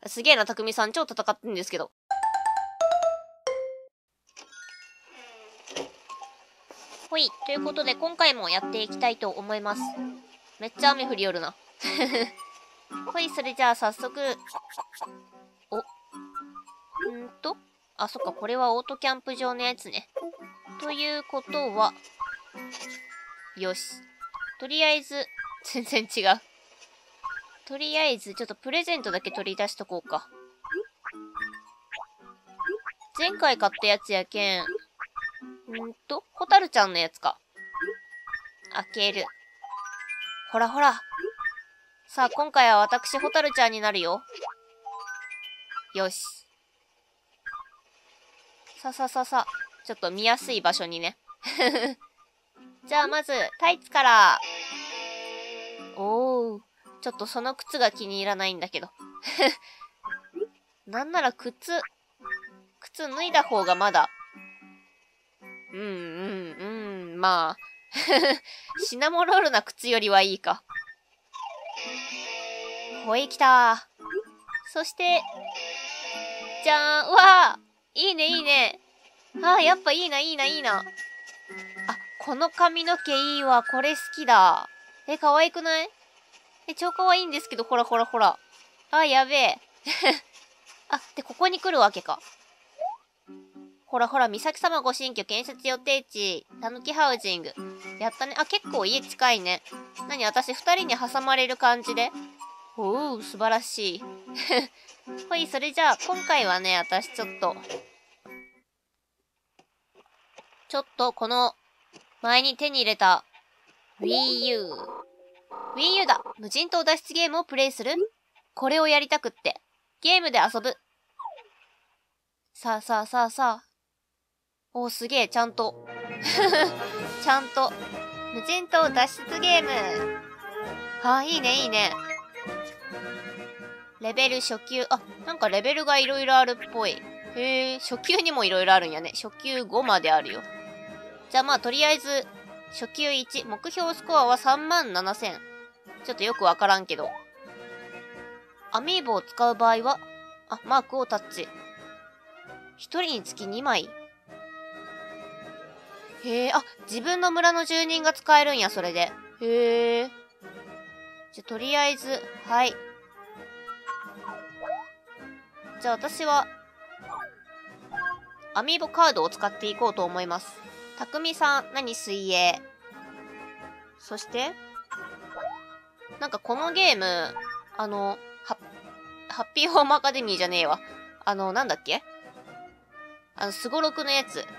すげえな、たくみさん。超戦ってんですけど。ほい。ということで、今回もやっていきたいと思います。めっちゃ雨降りよるな。ほい、それじゃあ早速。あ、そっか、これはオートキャンプ場のやつね。ということは、よし。とりあえず、全然違う。とりあえず、ちょっとプレゼントだけ取り出しとこうか。前回買ったやつやけん。ホタルちゃんのやつか。開ける。ほらほら。さあ、今回は私、ホタルちゃんになるよ。よし。さ。ちょっと見やすい場所にね。じゃあ、まず、タイツから。おー。ちょっとその靴が気に入らないんだけど。なんなら靴脱いだ方がまだ。まあ。シナモロールな靴よりはいいか。ほい、来た。そして、じゃーん。うわー、いいね。あー、やっぱいいな。あ、この髪の毛いいわ。これ好きだ。可愛くない？超可愛いんですけど、ほら。あ、やべえ。あ、で、ここに来るわけか。ほら、美咲様ご新居建設予定地、たぬきハウジング。やったね。あ、結構家近いね。何、私二人に挟まれる感じで。おう、素晴らしい。ほい、それじゃあ、今回はね、私ちょっと、この、前に手に入れた、Wii U だ。無人島脱出ゲームをプレイする？これをやりたくって。ゲームで遊ぶ。さあ。おー、すげえ、ちゃんと。無人島脱出ゲーム。あ、いいね。レベル初級。あ、なんかレベルがいろいろあるっぽい。へえ、初級にもいろいろあるんやね。初級5まであるよ。じゃあまあ、とりあえず、初級1。目標スコアは37,000。ちょっとよくわからんけど。アミーボを使う場合は、あ、マークをタッチ。一人につき2枚。へえ、あ、自分の村の住人が使えるんや、それで。へえ。じゃ、とりあえず、はい。じゃあ私は、アミーボカードを使っていこうと思います。たくみさん、水泳。そして、なんかこのゲーム、ハッピーホームアカデミーじゃねえわ。なんだっけ？すごろくのやつ。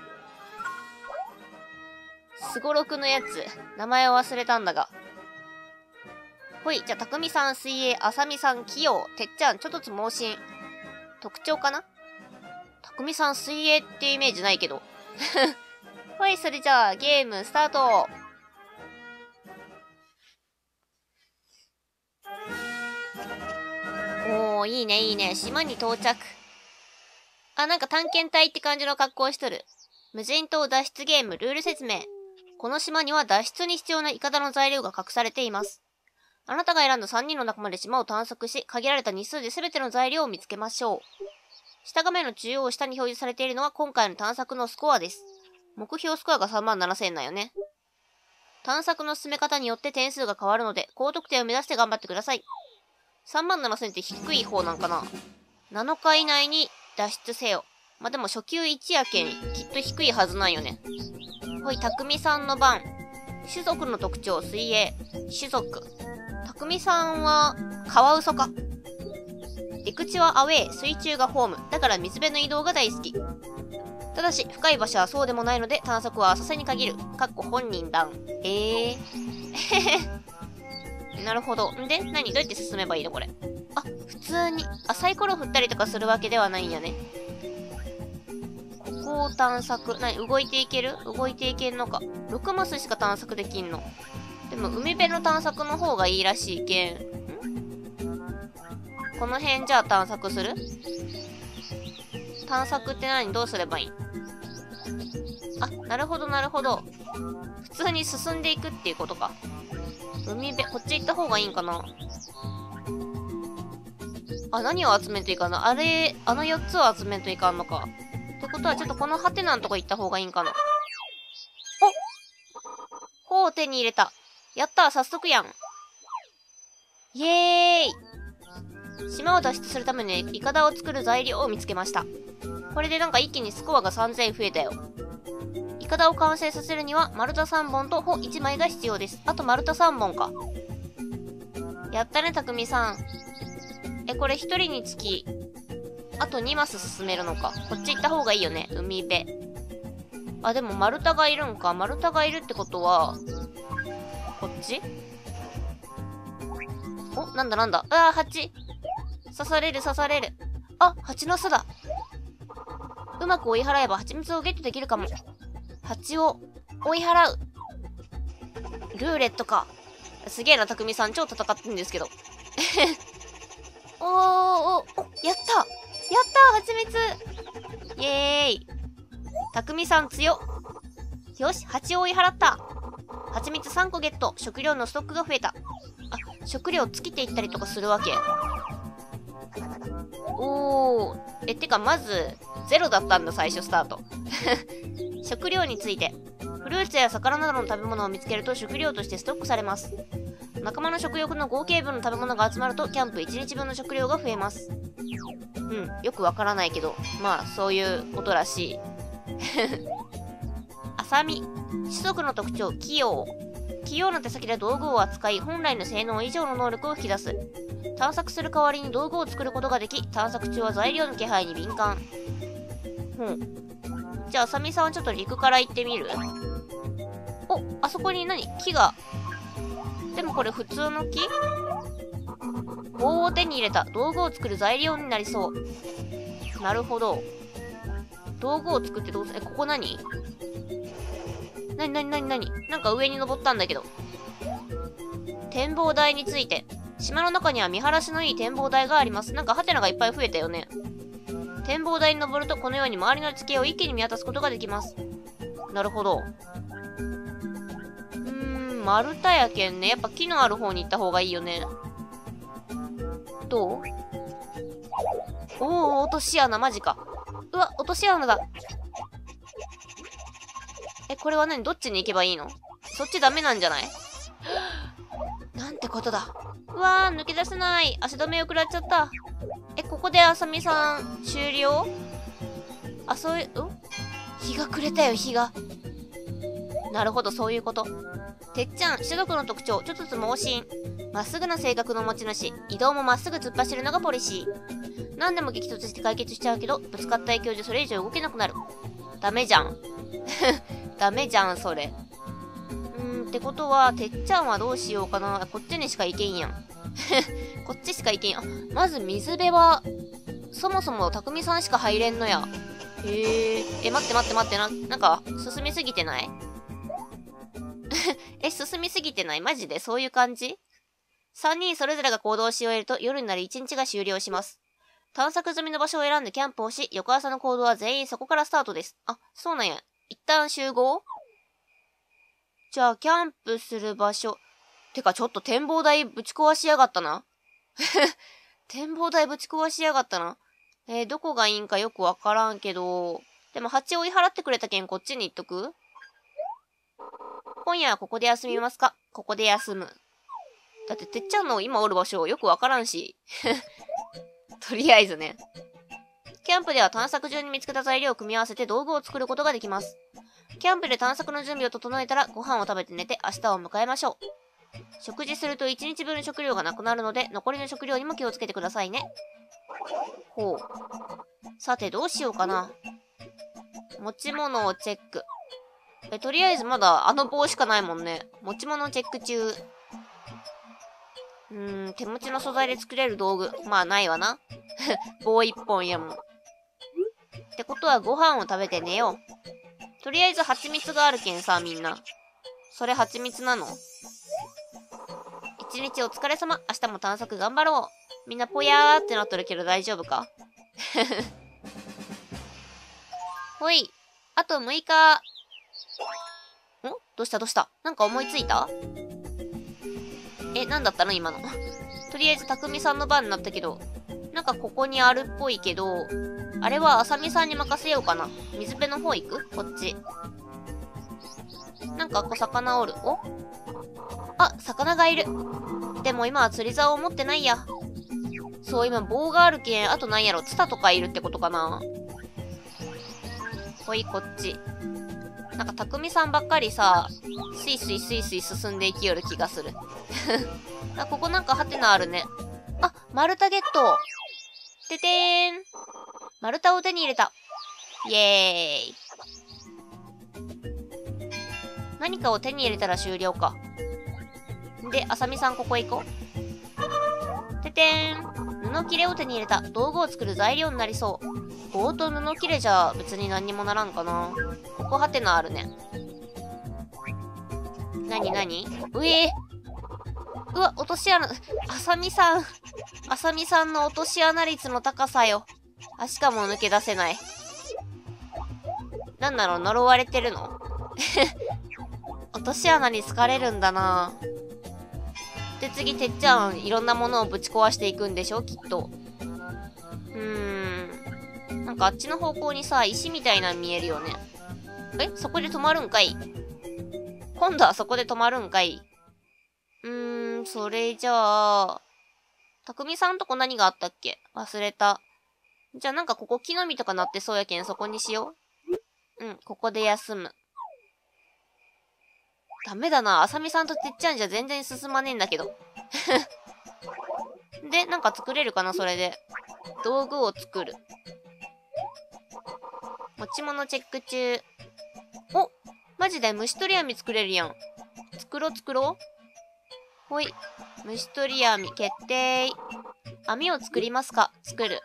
名前を忘れたんだが。ほい、じゃあ、たくみさん水泳、あさみさん器用、てっちゃんちょっとつ猛進。特徴かな？たくみさん水泳ってイメージないけど。ほい、それじゃあ、ゲームスタート。おー、いいね。島に到着。あ、なんか探検隊って感じの格好をしとる。無人島脱出ゲームルール説明。この島には脱出に必要なイカダの材料が隠されています。あなたが選んだ3人の仲間で島を探索し、限られた日数で全ての材料を見つけましょう。下画面の中央下に表示されているのは今回の探索のスコアです。目標スコアが37,000なんよね。探索の進め方によって点数が変わるので、高得点を目指して頑張ってください。37,000って低い方なんかな？ 7 日以内に脱出せよ。まあ、でも初級1やけん、きっと低いはずなんよね。ほい、たくみさんの番。種族の特徴、水泳。種族。たくみさんは、カワウソか。陸地はアウェー、水中がホーム。だから水辺の移動が大好き。ただし、深い場所はそうでもないので、探索は浅瀬に限る。かっこ本人談。なるほど。んで、どうやって進めばいいのこれ。あ、普通に。サイコロ振ったりとかするわけではないんやね。ここを探索。動いていける？動いていけんのか。6マスしか探索できんの。でも、海辺の探索の方がいいらしいけん。この辺じゃあ探索する？探索ってどうすればいい？あ、なるほど。普通に進んでいくっていうことか。海辺、こっち行った方がいいんかな？ あ、何を集めんといかんの？あれ、あの4つを集めんといかんのか。ってことは、ちょっとこのハテナのとこ行った方がいいんかな。お！ほう、手に入れた。やったー、早速やん。イエーイ！島を脱出するためにイカダを作る材料を見つけました。これでなんか一気にスコアが3000増えたよ。イカダを完成させるには丸太3本と穂1枚が必要です。あと丸太3本か。やったね、たくみさん。これ1人につき、あと2マス進めるのか。こっち行った方がいいよね、海辺。あ、でも丸太がいるんか。丸太がいるってことは、こっち？お、なんだなんだ。あー、蜂。刺される刺される。あ、蜂の巣だ。うまく追い払えば蜂蜜をゲットできるかも。蜂を追い払う。ルーレットか。すげえな、たくみさん。超戦ってるんですけど。おー、お、やったやった蜂蜜イエーイ。たくみさん強っ。よし、蜂を追い払った。蜂蜜3個ゲット。食料のストックが増えた。あ、食料尽きていったりとかするわけ。おー。てか、まず、0だったんだ、最初スタート。食料について。フルーツや魚などの食べ物を見つけると食料としてストックされます。仲間の食欲の合計分の食べ物が集まると、キャンプ1日分の食料が増えます。よくわからないけど、まあ、そういうことらしい。あさみ。種族の特徴、器用。器用な手先で道具を扱い、本来の性能以上の能力を引き出す。探索する代わりに道具を作ることができ、探索中は材料の気配に敏感。じゃあ、あさみさんはちょっと陸から行ってみる？お、あそこに木が。でもこれ普通の木？棒を手に入れた。道具を作る材料になりそう。なるほど。道具を作ってどうする？ここ何？なんか上に登ったんだけど。展望台について。島の中には見晴らしのいい展望台があります。なんかハテナがいっぱい増えたよね。展望台に登るとこのように周りの地形を一気に見渡すことができます。なるほど。丸太やけんね。やっぱ木のある方に行った方がいいよね。どう？おー、落とし穴、マジか。うわ、落とし穴だ。これは何？どっちに行けばいいの？そっちダメなんじゃない？なんてことだ。うわー、抜け出せない。足止めを食らっちゃった。ここであさみさん、終了？あ、日が暮れたよ、日が。なるほど、そういうこと。てっちゃん、種族の特徴、ちょっとつ猛進。まっすぐな性格の持ち主。移動もまっすぐ突っ走るのがポリシー。何でも激突して解決しちゃうけど、ぶつかった勢いでそれ以上動けなくなる。ダメじゃん。ダメじゃん、それ。ってことは、てっちゃんはどうしようかな。こっちにしか行けんやん。こっちしか行けんやん。まず水辺は、そもそもたくみさんしか入れんのや。へえ。待って。なんか、進みすぎてない？進みすぎてない？マジでそういう感じ？ 3 人それぞれが行動し終えると夜になり1日が終了します。探索済みの場所を選んでキャンプをし、翌朝の行動は全員そこからスタートです。あ、そうなんや。一旦集合？じゃあ、キャンプする場所。てか、ちょっと展望台ぶち壊しやがったな。展望台ぶち壊しやがったな。どこがいいんかよくわからんけど。でも、蜂追い払ってくれたけん、こっちに行っとく？今夜はここで休みますか？ここで休む。だって、てっちゃんの今おる場所よくわからんし。とりあえずね。キャンプでは探索中に見つけた材料を組み合わせて道具を作ることができます。キャンプで探索の準備を整えたらご飯を食べて寝て明日を迎えましょう。食事すると1日分の食料がなくなるので残りの食料にも気をつけてくださいね。ほう。さてどうしようかな。持ち物をチェック。とりあえずまだあの棒しかないもんね。持ち物チェック中。手持ちの素材で作れる道具。まあないわな。棒一本やもん。ってことはご飯を食べて寝よう。とりあえず蜂蜜があるけんさ、みんな。それ蜂蜜なの？一日お疲れ様。明日も探索頑張ろう。みんなぽやーってなっとるけど大丈夫か？ほい。あと6日。どうしたなんか思いついた？なんだったの今の。とりあえず、たくみさんの番になったけど、 なんかここにあるっぽいけど、あれはあさみさんに任せようかな。水辺の方行く？こっち。なんか魚おる。お？あ、魚がいる。でも今は釣り竿を持ってないや。そう、今棒があるけん、あとなんやろ、ツタとかいるってことかな。ほい、こっち。なんか、匠さんばっかりさ、スイスイスイスイ進んでいきよる気がする。あ、ここなんかハテナあるね。あ、丸太ゲット。ててーん。丸太を手に入れた。イエーイ。何かを手に入れたら終了か。で、あさみさんここ行こう。ててーん。布切れを手に入れた。道具を作る材料になりそう。棒と布切れじゃ別に何にもならんかな。ここハテナあるね。なになに？うえー、うわ、落とし穴。あさみさんの落とし穴率の高さよ。あ、しかも抜け出せない。なんだろう、呪われてるの？落とし穴に好かれるんだな。で、次、てっちゃん、いろんなものをぶち壊していくんでしょきっと。なんかあっちの方向にさ、石みたいなの見えるよね。え、そこで止まるんかい？今度はそこで止まるんかい？それじゃあ、たくみさんとこ何があったっけ？忘れた。じゃあなんかここ木の実とかなってそうやけんそこにしよう。ここで休む。ダメだな。あさみさんとてっちゃんじゃ全然進まねえんだけど。で、なんか作れるかなそれで。道具を作る。持ち物チェック中。お！マジで虫取り網作れるやん。作ろう。ほい。虫取り網決定。網を作りますか？作る。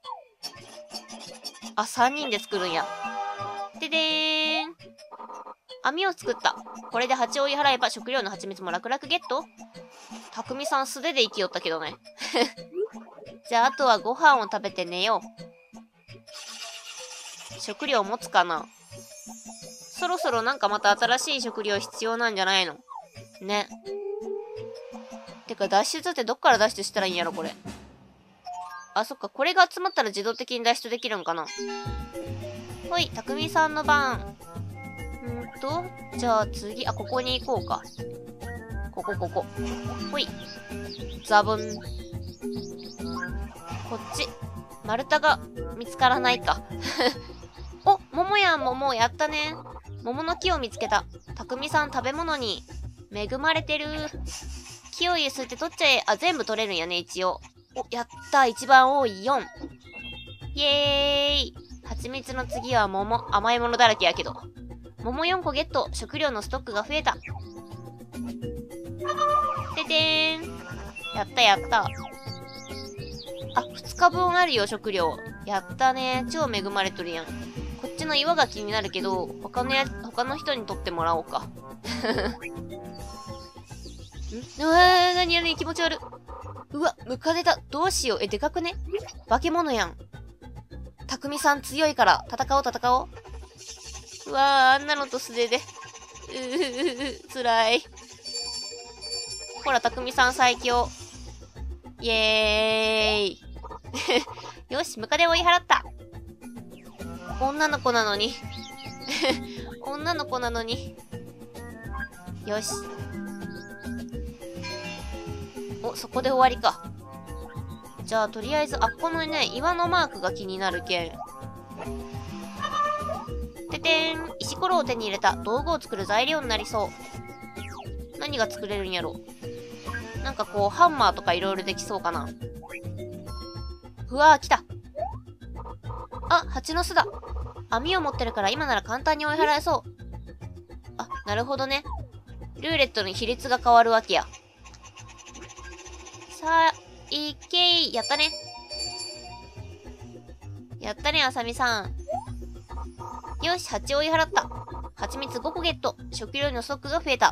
あ、3人で作るんや。ででーん。網を作った。これで蜂を追い払えば食料の蜂蜜も楽々ゲット。たくみさん素手で生きよったけどね。じゃああとはご飯を食べて寝よう。食料持つかな？そろそろなんかまた新しい食料必要なんじゃないの？ね。てか脱出ってどっから脱出したらいいんやろこれ。あ、そっか。これが集まったら自動的に脱出できるんかな。ほい、たくみさんの番。じゃあ次、ここに行こうか。ここ。ほい。ザブン。こっち。丸太が見つからないか。お、桃やん、桃。やったね。桃の木を見つけた。たくみさん食べ物に恵まれてる。木をゆすって取っちゃえ。あ、全部取れるんやね、一応。お、やった。一番多い4。イエーイ。蜂蜜の次は桃。甘いものだらけやけど。桃4個ゲット。食料のストックが増えた。ててーん。やった。あ、2日分あるよ、食料。やったね。超恵まれとるやん。こっちの岩が気になるけど、他の人に取ってもらおうか。なに気持ち悪い。うわ、ムカデだ。どうしよう。でかくね？化け物やん。たくみさん強いから、戦おう。うわあんなのと素手で。辛い。ほら、たくみさん最強。イエーイ。よし、ムカデ追い払った。女の子なのに。よし。お、そこで終わりか。じゃあ、とりあえず、このね、岩のマークが気になるけん。ててーん。石ころを手に入れた。道具を作る材料になりそう。何が作れるんやろ。なんかこう、ハンマーとかいろいろできそうかな。うわー、来た。あ、蜂の巣だ。網を持ってるから今なら簡単に追い払えそう。あ、なるほどね。ルーレットの比率が変わるわけや。さあ、いけー。やったね。あさみさん。よし、蜂を追い払った。蜂蜜5個ゲット。食料のストックが増えた。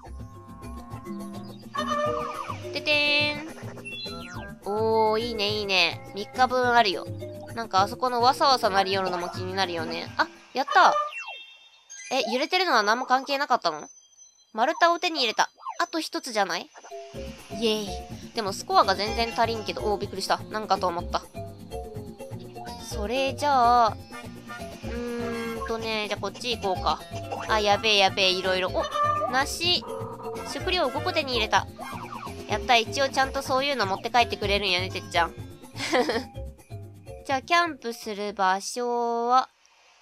ててーん。おー、いいね。3日分あるよ。なんかあそこのわさわさなりよるのも気になるよね。あ、やった。揺れてるのは何も関係なかったの？丸太を手に入れた。 あと一つじゃない？イエーイ。でもスコアが全然足りんけど、びっくりした。なんかと思った。それじゃあ、じゃあこっち行こうか。あ、やべえ、いろいろ。梨。食料5個手に入れた。やった、一応ちゃんとそういうの持って帰ってくれるんやね、てっちゃん。じゃあ、キャンプする場所は、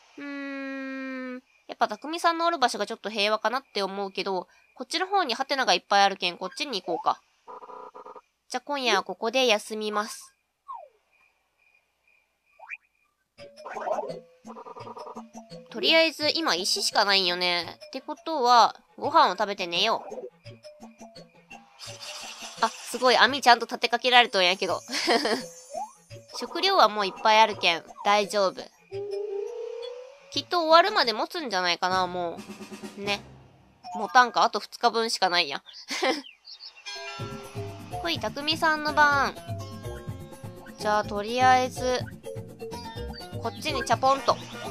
やっぱ匠さんのおる場所がちょっと平和かなって思うけど、こっちの方にハテナがいっぱいあるけん、こっちに行こうか。じゃあ今夜はここで休みます。とりあえず今石しかないんよね。ってことは、ご飯を食べて寝よう。あ、すごい網ちゃんと立てかけられとんやけど。食料はもういっぱいあるけん、大丈夫。きっと終わるまで持つんじゃないかな、もう。ね。持たんか、あと2日分しかないやん。ほい、匠さんの番。じゃあ、とりあえず、こっちにチャポンと。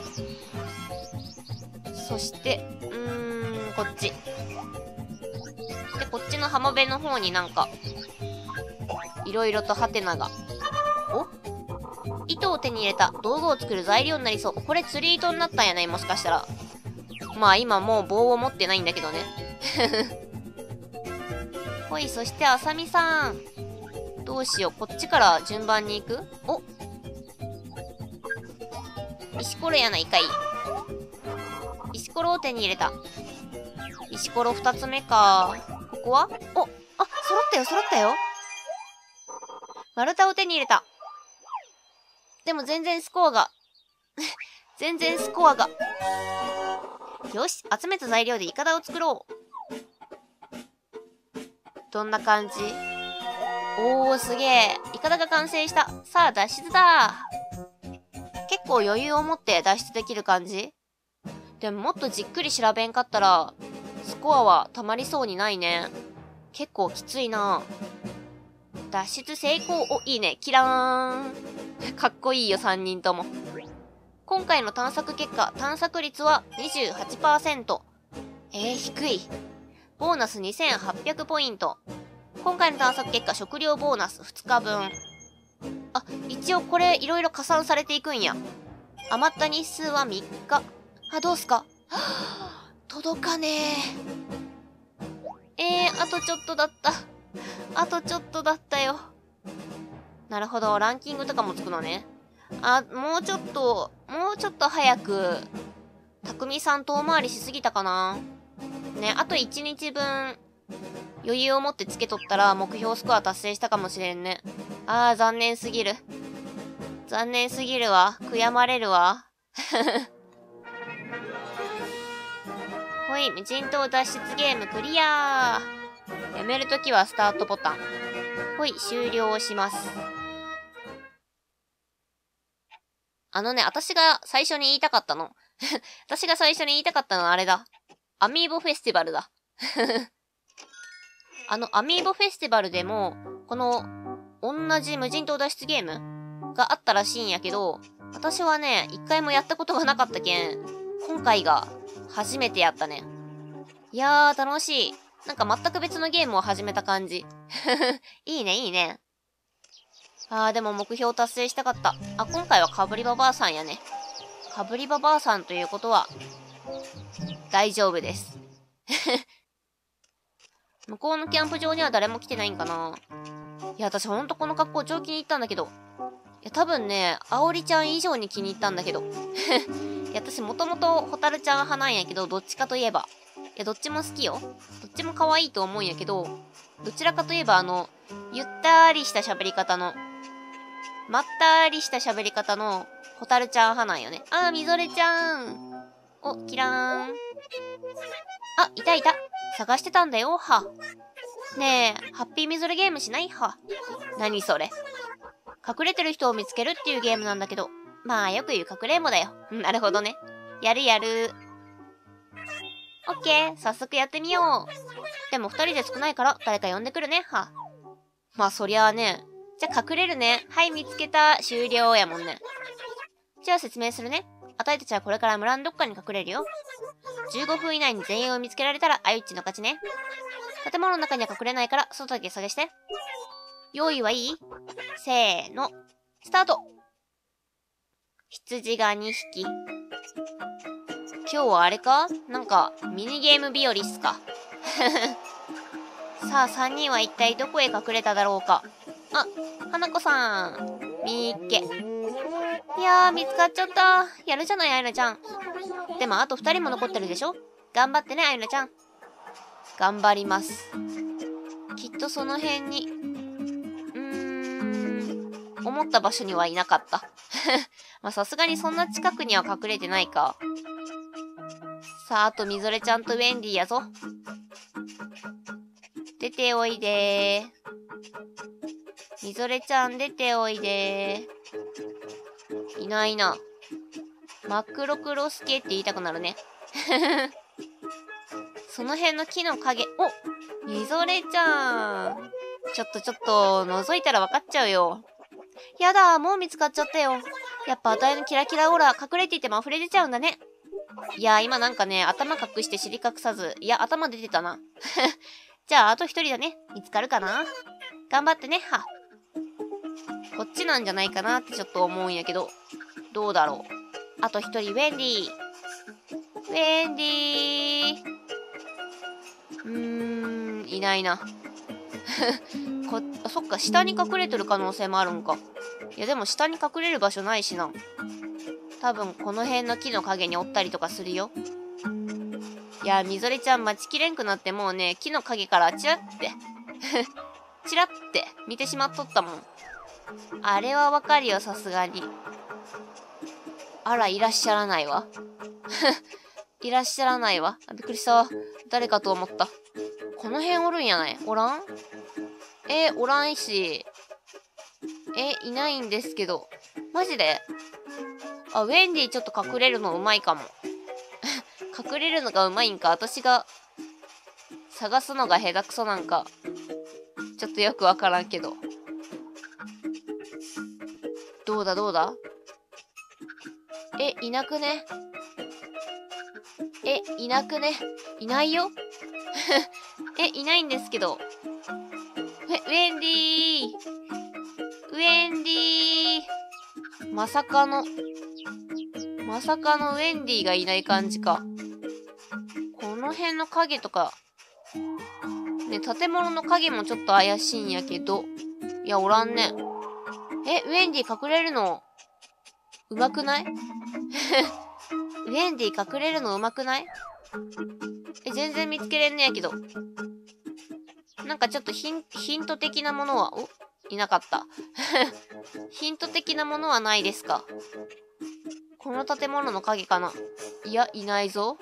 そして、こっち。で、こっちの浜辺の方になんか、いろいろとハテナが。糸を手に入れた。道具を作る材料になりそう。これ釣り糸になったんやね、もしかしたら。まあ今もう棒を持ってないんだけどね。ほい、そしてあさみさん。どうしよう。こっちから順番に行く？石ころやないかい。石ころを手に入れた。石ころ2つ目か。ここは？揃ったよ。丸太を手に入れた。でも全然スコアがよし、集めた材料でイカダを作ろう。どんな感じ？すげえ。イカダが完成した。さあ、脱出だ。結構余裕を持って脱出できる感じ？でももっとじっくり調べんかったら、スコアは溜まりそうにないね。結構きついな。脱出成功。いいね。キラーン。かっこいいよ、3人とも。今回の探索結果、探索率は 28%。低い。ボーナス2800ポイント。今回の探索結果、食料ボーナス2日分。一応これいろいろ加算されていくんや。余った日数は3日。どうすか？届かねえ。あとちょっとだった。よ。なるほど、ランキングとかもつくのね。もうちょっと早く、匠さん遠回りしすぎたかな。ね、あと1日分、余裕を持ってつけとったら目標スコア達成したかもしれんね。残念すぎる。わ。悔やまれるわ。ほい、無人島脱出ゲームクリアー。やめるときはスタートボタン。ほい、終了します。私が最初に言いたかったの。はあれだ。アミーボフェスティバルだ。アミーボフェスティバルでも、この、同じ無人島脱出ゲームがあったらしいんやけど、私はね、一回もやったことがなかったけん、今回が初めてやったね。いやー、楽しい。なんか全く別のゲームを始めた感じ。いいね。でも目標達成したかった。今回はかぶりババアさんやね。かぶりババアさんということは、大丈夫です。向こうのキャンプ場には誰も来てないんかな。いや、私ほんとこの格好超気に入ったんだけど。いや、多分ね、あおりちゃん以上に気に入ったんだけど。いや、私もともとホタルちゃん派なんやけど、どっちかといえば。いや、どっちも好きよ。どっちも可愛いと思うんやけど、どちらかといえばゆったりした喋り方の、まったりした喋り方の、ホタルちゃん派なんよね。みぞれちゃん。キラーン。いた。探してたんだよ、は。ねえ、ハッピーみぞれゲームしないは。何それ。隠れてる人を見つけるっていうゲームなんだけど。まあ、よく言うかくれんぼだよ。なるほどね。やる。オッケー、早速やってみよう。でも2人で少ないから誰か呼んでくるね、は。まあそりゃあね。じゃあ隠れるね。はい、見つけた。終了やもんね。じゃあ説明するね。あたいたちはこれから村のどっかに隠れるよ。15分以内に全員を見つけられたらあゆっちの勝ちね。 建物の中には隠れないから、外だけ探して。用意はいい？せーの。スタート！羊が2匹。今日はあれか？なんか、ミニゲーム日和っすか。さあ、3人は一体どこへ隠れただろうか。あ、花子さん。みーっけ。いやー、見つかっちゃった。やるじゃない、あゆなちゃん。でも、あと2人も残ってるでしょ？頑張ってね、あゆなちゃん。頑張ります。きっとその辺に、思った場所にはいなかった。まあ、さすがにそんな近くには隠れてないか。さあ、あとみぞれちゃんとウェンディやぞ。出ておいでー。みぞれちゃん出ておいでー。いないな。マクロクロスケって言いたくなるね。その辺の木の影。お！みぞれちゃん。ちょっと、覗いたらわかっちゃうよ。やだ、もう見つかっちゃったよ。やっぱあたいのキラキラオーラ、隠れていても溢れ出ちゃうんだね。いや、今なんかね、頭隠して尻隠さず。いや、頭出てたな。じゃあ、あと一人だね。見つかるかな？頑張ってね、は。こっちなんじゃないかなってちょっと思うんやけど。どうだろう。あと一人、ウェンディ。ウェンディいないな。そっか、下に隠れてる可能性もあるんか。いや、でも下に隠れる場所ないしな。多分、この辺の木の陰におったりとかするよ。いや、みぞれちゃん待ちきれんくなってもうね、木の陰からチラって、チラって見てしまっとったもん。あれはわかるよ、さすがに。あら、いらっしゃらないわ。いらっしゃらないわ。びっくりした。誰かと思った。この辺おるんやない？おらん？おらんし。いないんですけど。マジで？あ、ウェンディちょっと隠れるのうまいかも。隠れるのがうまいんか、私が探すのが下手くそなんか。ちょっとよくわからんけど。どうだ？いなくね？いなくね？いないよ？いないんですけど。ウェンディー！ウェンディー！まさかのウェンディがいない感じか。この辺の影とか、ね、建物の影もちょっと怪しいんやけど。いや、おらんね。ウェンディ隠れるの、うまくない？ウェンディ隠れるのうまくない？全然見つけれんねやけど。なんかちょっとヒント的なものは、いなかった。ヒント的なものはないですか？この建物の影かな？いや、いないぞ。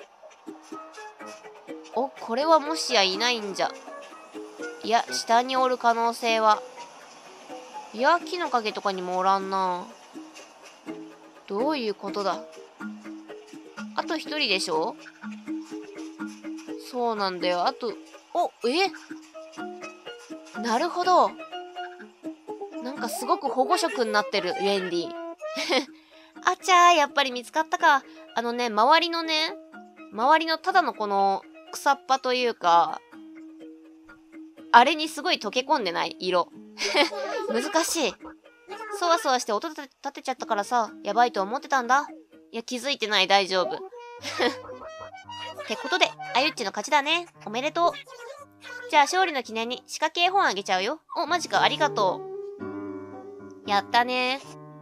これはもしやいないんじゃ。いや、下におる可能性は。いや、木の影とかにもおらんな。どういうことだ？あと一人でしょ？そうなんだよ。あと、なるほど。なんかすごく保護色になってる、ウェンディ。あちゃー、やっぱり見つかったか。周りのただのこの草っぱというか、あれにすごい溶け込んでない色。難しい。そわそわして音立てちゃったからさ、やばいと思ってたんだ。いや、気づいてない、大丈夫。ってことで、あゆっちの勝ちだね。おめでとう。じゃあ勝利の記念に仕掛け絵本あげちゃうよ。マジか、ありがとう。やったね。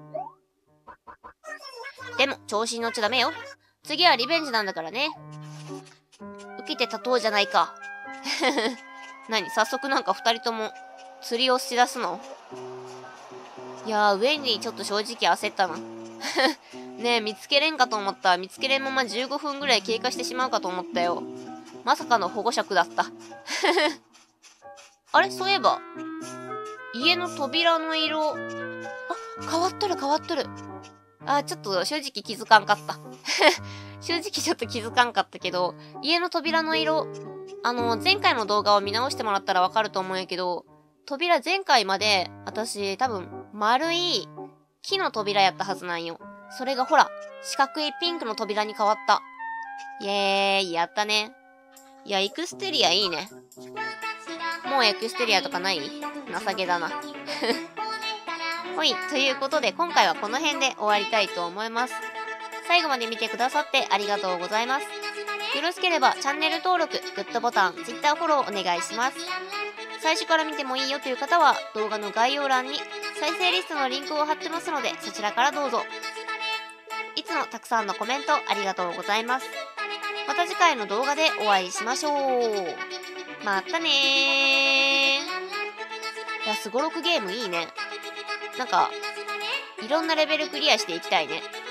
でも、調子に乗っちゃダメよ。次はリベンジなんだからね。受けて立とうじゃないか。何？早速なんか二人とも釣りをしだすの？いやー、ウェンディちょっと正直焦ったな。ねえ、見つけれんかと思った。見つけれんまま15分ぐらい経過してしまうかと思ったよ。まさかの保護色だった。あれ？そういえば、家の扉の色、変わっとる。ちょっと正直気づかんかった。正直ちょっと気づかんかったけど、家の扉の色、前回の動画を見直してもらったらわかると思うんやけど、扉前回まで、私多分、丸い木の扉やったはずなんよ。それがほら、四角いピンクの扉に変わった。イエーイ、やったね。いや、イクステリアいいね。 もうエクステリアとかない？情けだな。ほい、ということで今回はこの辺で終わりたいと思います。最後まで見てくださってありがとうございます。よろしければチャンネル登録、グッドボタン、Twitter フォローお願いします。最初から見てもいいよという方は動画の概要欄に再生リストのリンクを貼ってますのでそちらからどうぞ。いつもたくさんのコメントありがとうございます。また次回の動画でお会いしましょう。またねー。いや、すごろくゲームいいね。なんか、いろんなレベルクリアしていきたいね。